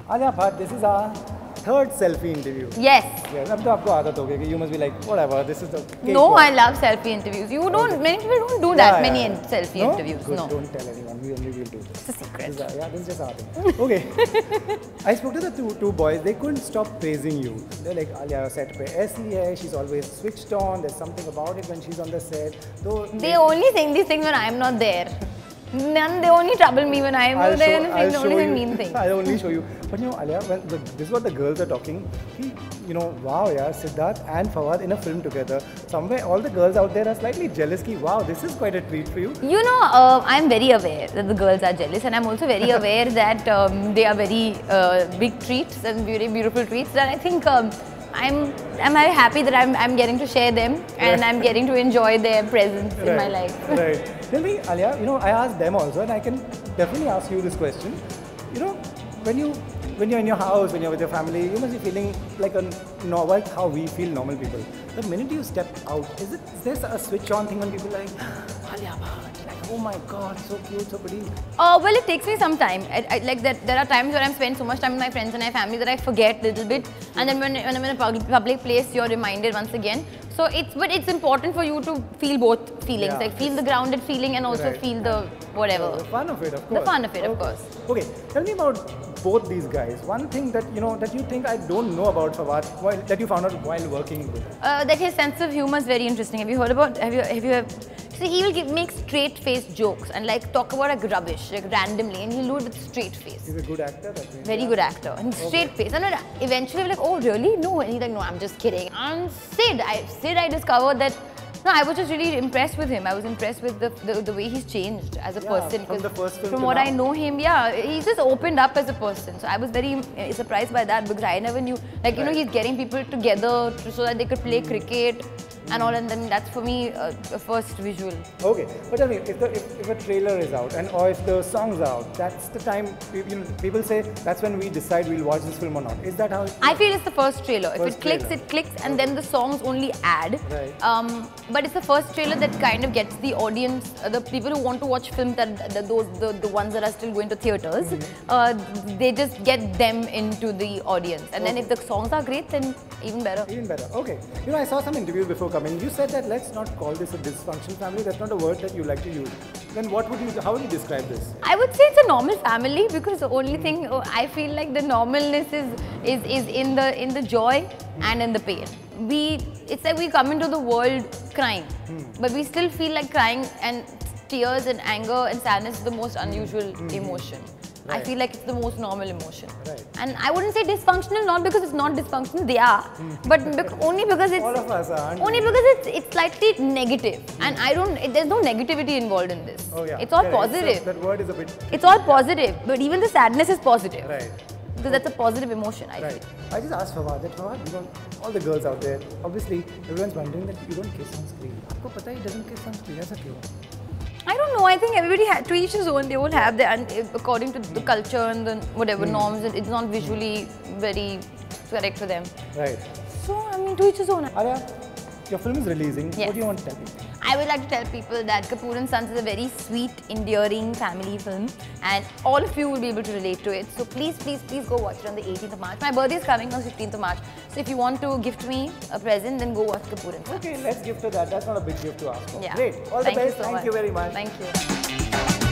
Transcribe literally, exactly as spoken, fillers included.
Alia Bhatt, this is our third selfie interview. Yes. Yes. अब तो आपको आदत हो गई कि you must be like whatever. This is the. No, I love selfie interviews. You don't. Okay. Many people don't do that yeah, many yeah. selfie no? interviews. Good. No. Don't tell anyone. We only will do. It's a secret. This is, yeah, this is just our thing. Okay. I spoke to the two two boys. They couldn't stop praising you. They're like, Alia set पे ऐसी है. She's always switched on. There's something about it when she's on the set. Though they, they only think these things when I'm not there. None, they only trouble me when I'm I'll there show, and I'll the show only you. mean thing. I'll only show you. But you know, Alia, when the, this is what the girls are talking. He, you know, wow, yeah, Siddharth and Fawad in a film together. Somewhere, all the girls out there are slightly jealous. Ki, wow, this is quite a treat for you. You know, uh, I'm very aware that the girls are jealous, and I'm also very aware that um, they are very uh, big treats and very beautiful treats. And I think. Um, I'm I'm very happy that I'm I'm getting to share them and right. I'm getting to enjoy their presence right. in my life. Right. Tell me, Alia, you know, I asked them also, and I can definitely ask you this question. You know, when you when you're in your house, when you're with your family, you must be feeling like a normal, how we feel normal people. The minute you step out, is it is there a switch on thing when people are like, Alia Bhatt, like, oh my God, so cute, so pretty? Uh, well, it takes me some time. I, I, like that, there are times where I'm spending so much time with my friends and my family that I forget a little bit. And then when, when I'm in a public place, you're reminded once again. So it's, but it's important for you to feel both feelings, yeah. like feel the grounded feeling and also right. feel the whatever. The fun of it, of course. The fun of it, okay. of course. Okay, tell me about both these guys. One thing that you know that you think I don't know about Fawad, while, that you found out while working with him. Uh, that his sense of humor is very interesting. Have you heard about? Have you? Have you? Have, see, he will give, make straight-faced jokes and like talk about like rubbish, like randomly, and he'll do it with straight face. He's a good actor. That means, very yeah. good actor and okay. straight face. And then eventually, we're like, oh really? No, and he's like, no, I'm just kidding. And Sid, I Sid, I discovered that. No, I was just really impressed with him. I was impressed with the the, the way he's changed as a yeah, person. From the first film From to what now. I know him, yeah, he's just opened up as a person. So I was very uh, surprised by that because I never knew. Like you right. know, he's getting people together to, so that they could play mm. cricket and all, and then that's for me uh, a first visual. Okay, but tell me, if the if, if a trailer is out and or if the songs are out, that's the time you know, people say that's when we decide we'll watch this film or not. Is that how? It I feel it's the first trailer. First if it clicks, trailer. it clicks, and okay. then the songs only add. Right. Um, but it's the first trailer that kind of gets the audience, uh, the people who want to watch films, that the, those the, the ones that are still going to theaters, mm-hmm. uh, they just get them into the audience. And okay. then if the songs are great, then even better. Even better. Okay. You know, I saw some interviews before coming. You said that let's not call this a dysfunctional family. That's not a word that you like to use. Then what would you? How would you describe this? I would say it's a normal family because the only mm. thing oh, I feel like the normalness is is is in the in the joy mm. and in the pain. We, it's like we come into the world crying, hmm. but we still feel like crying, and tears and anger and sadness is the most unusual mm-hmm. emotion. Right. I feel like it's the most normal emotion. Right. And I wouldn't say dysfunctional, not because it's not dysfunctional, they are, mm. but bec only because it's... All of us are, only because it's, it's slightly negative. Mm. And I don't, it, there's no negativity involved in this. Oh yeah. It's all yeah, positive. It's a, that word is a bit... It's all positive, but even the sadness is positive. Right. Because that's a positive emotion, I right. think. I just asked Fawad that, Fawad, you know, all the girls out there, obviously, everyone's wondering that you don't kiss on screen. Aapko pata hai, he doesn't kiss on screen. Aisa kyun? I don't know. I think everybody has to each his own. They all have their, and according to the culture and the whatever mm. norms, it's not visually very correct for them. Right. So, I mean, to each his own. Alia, your film is releasing. Yes. What do you want to tell people? I would like to tell people that Kapoor and Sons is a very sweet, endearing family film, and all of you will be able to relate to it. So please, please, please go watch it on the eighteenth of March. My birthday is coming on fifteenth of March. So if you want to gift me a present, then go watch Kapoor and Sons. Okay, let's gift her that. That's not a big gift to ask for. Yeah. Great. All Thank the best. You so Thank much. you very much. Thank you.